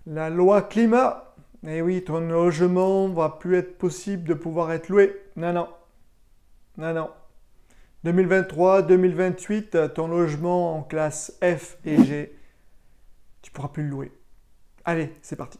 La loi climat. Eh oui, ton logement va plus être possible de pouvoir être loué. Non, non. Non, non. 2023-2028, ton logement en classe F et G, tu pourras plus le louer. Allez, c'est parti.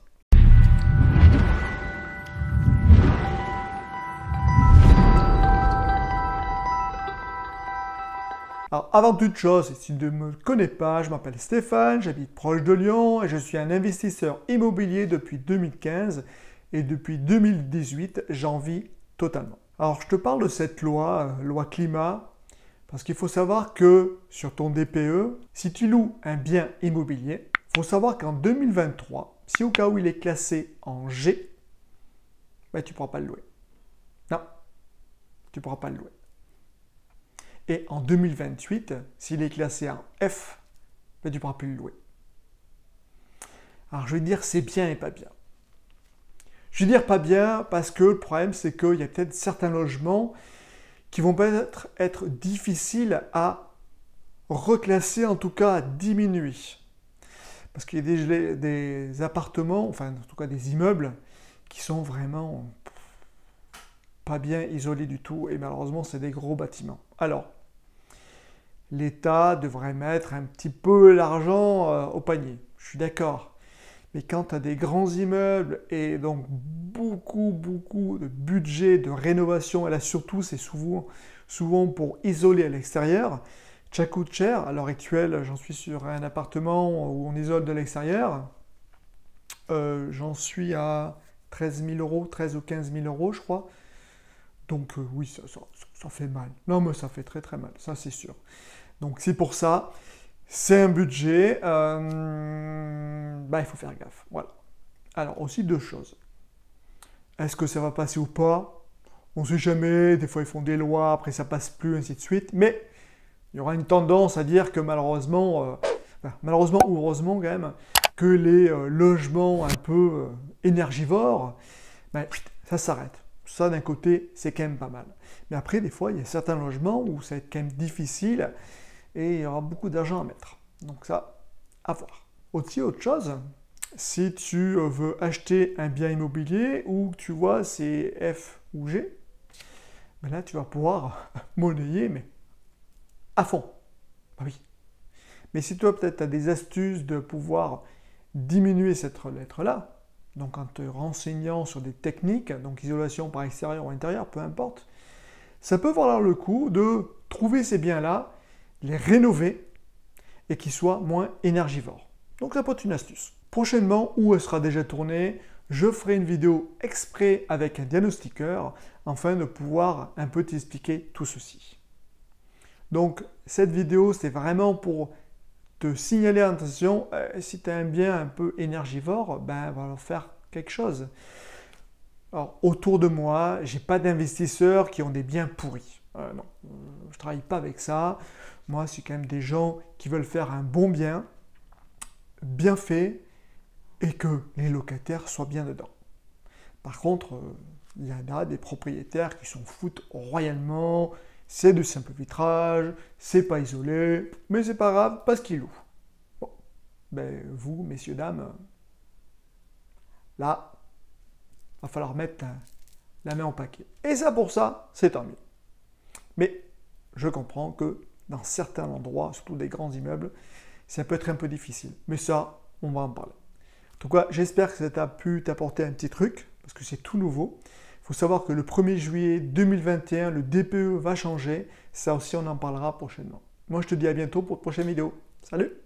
Alors, avant toute chose, si tu ne me connais pas, je m'appelle Stéphane, j'habite proche de Lyon et je suis un investisseur immobilier depuis 2015 et depuis 2018, j'en vis totalement. Alors, je te parle de cette loi, loi climat, parce qu'il faut savoir que sur ton DPE, si tu loues un bien immobilier, il faut savoir qu'en 2023, si au cas où il est classé en G, ben, tu ne pourras pas le louer. Non, tu ne pourras pas le louer. Et en 2028, s'il est classé en F, ben, tu ne pourras plus le louer. Alors je vais dire c'est bien et pas bien. Je vais dire pas bien parce que le problème c'est qu'il y a peut-être certains logements qui vont peut-être être difficiles à reclasser, en tout cas à diminuer. Parce qu'il y a des appartements, enfin en tout cas des immeubles, qui sont vraiment pas bien isolés du tout et malheureusement c'est des gros bâtiments. Alors, l'État devrait mettre un petit peu l'argent au panier, je suis d'accord. Mais quand tu as des grands immeubles et donc beaucoup de budget de rénovation, et là surtout c'est souvent pour isoler à l'extérieur, ça coûte cher. À l'heure actuelle, j'en suis sur un appartement où on isole de l'extérieur. J'en suis à 13 000 euros, 13 ou 15 000 euros je crois. Donc oui, ça fait mal. Non mais ça fait très mal, ça c'est sûr. Donc c'est pour ça, c'est un budget, il faut faire gaffe. Voilà. Alors aussi deux choses. Est-ce que ça va passer ou pas? On ne sait jamais, des fois ils font des lois, après ça passe plus, ainsi de suite. Mais il y aura une tendance à dire que malheureusement ou heureusement quand même, que les logements un peu énergivores, ça s'arrête. Ça d'un côté, c'est quand même pas mal. Mais après, des fois, il y a certains logements où ça va être quand même difficile et il y aura beaucoup d'argent à mettre. Donc ça, à voir. Aussi, autre chose, si tu veux acheter un bien immobilier où tu vois c'est F ou G, là tu vas pouvoir monnayer, mais à fond. Ah oui. Mais si toi peut-être tu as des astuces de pouvoir diminuer cette lettre-là, donc en te renseignant sur des techniques, donc isolation par extérieur ou intérieur, peu importe, ça peut valoir le coup de trouver ces biens-là, les rénover et qu'ils soient moins énergivores. Donc ça peut être une astuce. Prochainement, où elle sera déjà tournée, je ferai une vidéo exprès avec un diagnostiqueur afin de pouvoir un peu t'expliquer tout ceci. Donc cette vidéo, c'est vraiment pour te signaler attention, si tu as un bien un peu énergivore, va leur faire quelque chose. Alors, autour de moi, j'ai pas d'investisseurs qui ont des biens pourris. Non, je travaille pas avec ça. Moi, c'est quand même des gens qui veulent faire un bon bien fait, et que les locataires soient bien dedans. Par contre, il y en a des propriétaires qui s'en foutent royalement, c'est du simple vitrage, c'est pas isolé, mais c'est pas grave parce qu'ils louent. Bon, vous, messieurs, dames, là, va falloir mettre la main au paquet. Et ça, pour ça, c'est tant mieux. Mais je comprends que dans certains endroits, surtout des grands immeubles, ça peut être un peu difficile. Mais ça, on va en parler. En tout cas, j'espère que ça t'a pu t'apporter un petit truc, parce que c'est tout nouveau. Il faut savoir que le 1er juillet 2021, le DPE va changer. Ça aussi, on en parlera prochainement. Moi, je te dis à bientôt pour de prochaines vidéos. Salut!